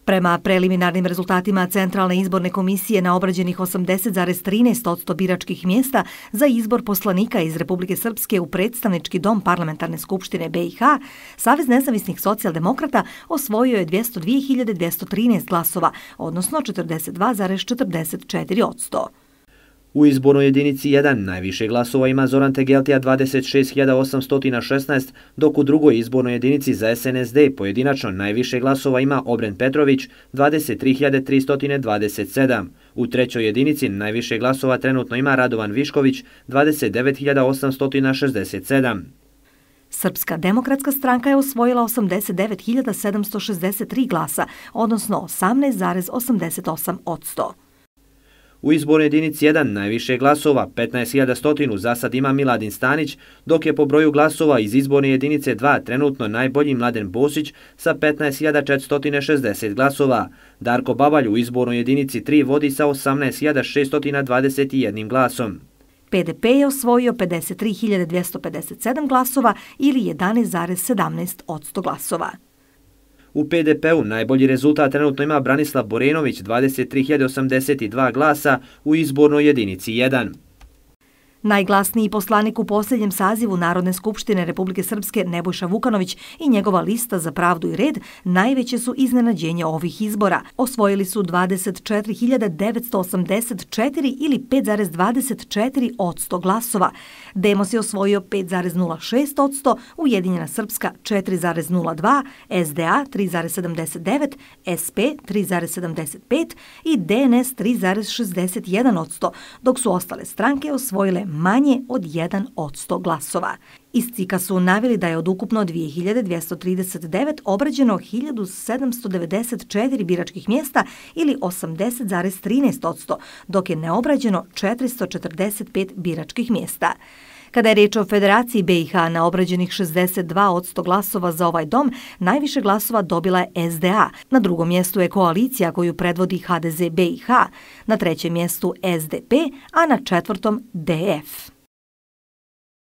Prema preliminarnim rezultatima Centralne izborne komisije na obrađenih 80,13% biračkih mjesta za izbor poslanika iz Republike Srpske u predstavnički dom Parlamentarne skupštine BiH, Savez nezavisnih socijaldemokrata osvojio je 202.213 glasova, odnosno 42,44%. U izbornoj jedinici 1 najviše glasova ima Zoran Tegeltija 26.816, dok u drugoj izbornoj jedinici za SNSD pojedinačno najviše glasova ima Obren Petrović 23.327. U trećoj jedinici najviše glasova trenutno ima Radovan Višković 29.867. Srpska demokratska stranka je osvojila 89.763 glasa, odnosno 18,88%. U izbornoj jedinici 1 najviše glasova, 15.100 za sad ima Miladin Stanić, dok je po broju glasova iz izborne jedinice 2 trenutno najbolji Mladen Bosić sa 15.460 glasova. Darko Babalj u izbornoj jedinici 3 vodi sa 18.621 glasom. PDP je osvojio 53.257 glasova ili 11,17% glasova. U PDP-u najbolji rezultat trenutno ima Branislav Borenović 23.082 glasa u izbornoj jedinici 1. Najglasniji poslanik u posljednjem sazivu Narodne skupštine Republike Srpske Nebojša Vukanović i njegova lista za pravdu i red najveće su iznenađenje ovih izbora. Osvojili su 24.984 ili 5,24% glasova. Demos je osvojio 5,06%, Ujedinjena Srpska 4,02%, SDA 3,79%, SP 3,75% i DNS 3,61%, dok su ostale stranke osvojile manje od 1% glasova. Iz CIK-a su naveli da je od ukupno 2239 obrađeno 1794 biračkih mjesta ili 80,13%, dok je neobrađeno 445 biračkih mjesta. Kada je riječ o Federaciji BiH, na obrađenih 62% glasova za ovaj dom, najviše glasova dobila je SDA. Na drugom mjestu je koalicija koju predvodi HDZ BiH, na trećem mjestu SDP, a na četvrtom DF.